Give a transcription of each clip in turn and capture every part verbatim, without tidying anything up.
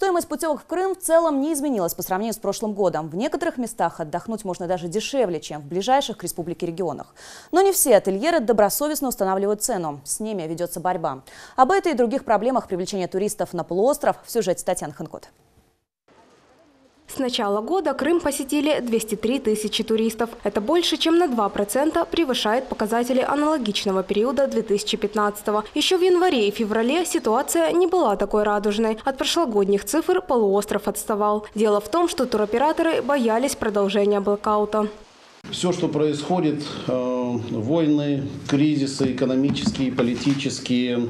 Стоимость путевок в Крым в целом не изменилась по сравнению с прошлым годом. В некоторых местах отдохнуть можно даже дешевле, чем в ближайших к республике регионах. Но не все ательеры добросовестно устанавливают цену. С ними ведется борьба. Об этой и других проблемах привлечения туристов на полуостров в сюжете Татьяны Ханкот. С начала года Крым посетили двести три тысячи туристов. Это больше, чем на два процента превышает показатели аналогичного периода две тысячи пятнадцатого. Еще в январе и феврале ситуация не была такой радужной. От прошлогодних цифр полуостров отставал. Дело в том, что туроператоры боялись продолжения блокаута. Все, что происходит, э, войны, кризисы экономические, политические,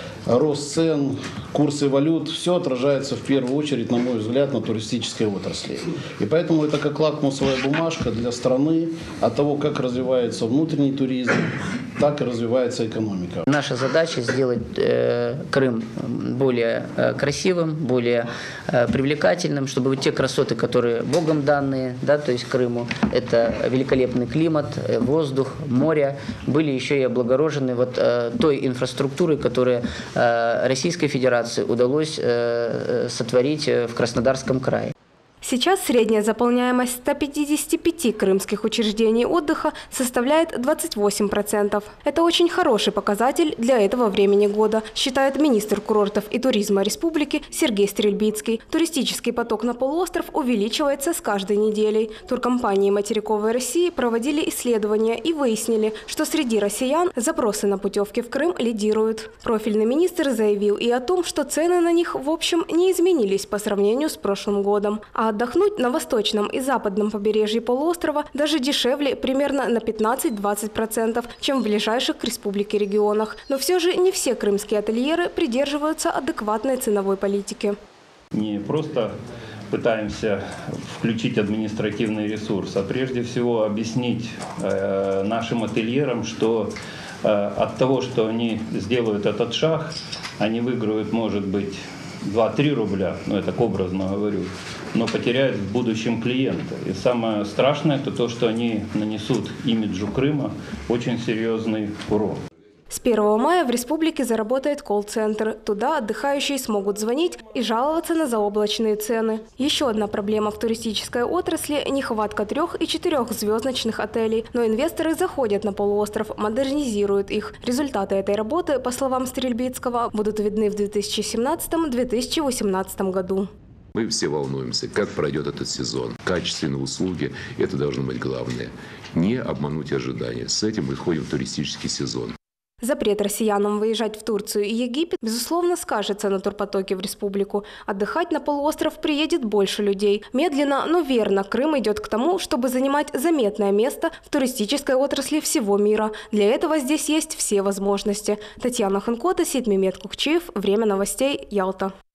рост цен, курсы валют, все отражается в первую очередь, на мой взгляд, на туристической отрасли. И поэтому это как лакмусовая бумажка для страны от того, как развивается внутренний туризм, так и развивается экономика. Наша задача сделать э, Крым более э, красивым, более э, привлекательным, чтобы вот те красоты, которые Богом данные, да, то есть Крыму, это великолепный климат, э, воздух, море, были еще и облагорожены вот э, той инфраструктурой, которая э, Российской Федерации удалось э, сотворить в Краснодарском крае. Сейчас средняя заполняемость ста пятидесяти пяти крымских учреждений отдыха составляет двадцать восемь процентов. Это очень хороший показатель для этого времени года, считает министр курортов и туризма республики Сергей Стрельбицкий. Туристический поток на полуостров увеличивается с каждой неделей. Туркомпании материковой России проводили исследования и выяснили, что среди россиян запросы на путевки в Крым лидируют. Профильный министр заявил и о том, что цены на них в общем не изменились по сравнению с прошлым годом. А отдохнуть на восточном и западном побережье полуострова даже дешевле примерно на пятнадцать-двадцать процентов, чем в ближайших к республике регионах. Но все же не все крымские ательеры придерживаются адекватной ценовой политики. Не просто пытаемся включить административный ресурс, а прежде всего объяснить э, нашим ательерам, что э, от того, что они сделают этот шаг, они выиграют, может быть, два-три рубля, ну я так образно говорю, но потеряют в будущем клиента. И самое страшное – это то, что они нанесут имиджу Крыма очень серьезный урон. С первого мая в республике заработает колл-центр. Туда отдыхающие смогут звонить и жаловаться на заоблачные цены. Еще одна проблема в туристической отрасли – нехватка трех- и четырехзвездочных отелей. Но инвесторы заходят на полуостров, модернизируют их. Результаты этой работы, по словам Стрельбицкого, будут видны в две тысячи семнадцатом — две тысячи восемнадцатом году. Мы все волнуемся, как пройдет этот сезон. Качественные услуги – это должно быть главное. Не обмануть ожидания. С этим мы входим в туристический сезон. Запрет россиянам выезжать в Турцию и Египет, безусловно, скажется на турпотоке в республику. Отдыхать на полуостров приедет больше людей. Медленно, но верно Крым идет к тому, чтобы занимать заметное место в туристической отрасли всего мира. Для этого здесь есть все возможности. Татьяна Ханкот, Сидмимет Кукчиев. Время новостей. Ялта.